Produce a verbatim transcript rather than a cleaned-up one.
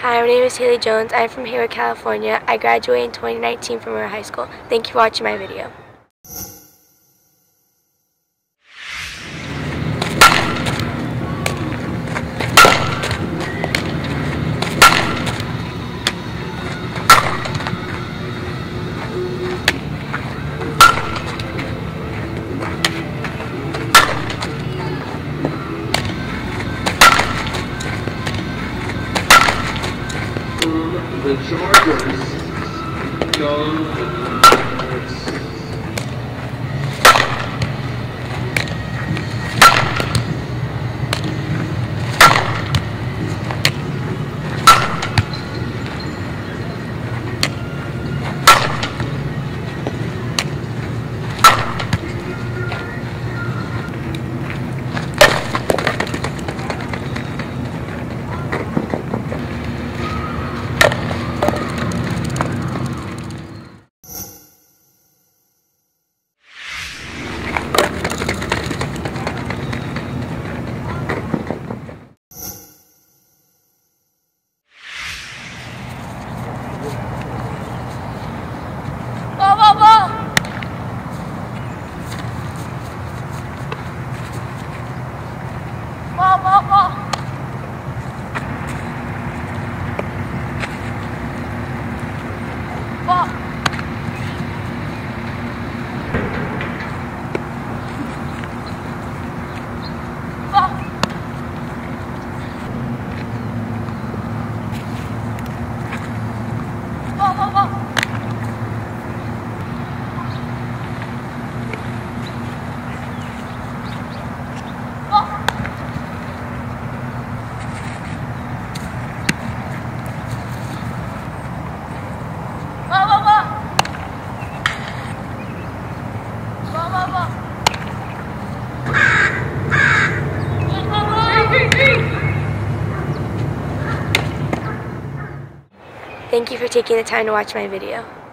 Hi, my name is Haley Jones. I'm from Hayward, California. I graduated in twenty nineteen from our high school. Thank you for watching my video. The Chargers go to the Ball, ball, ball. Ball. Ball. Ball, ball, ball. Thank you for taking the time to watch my video.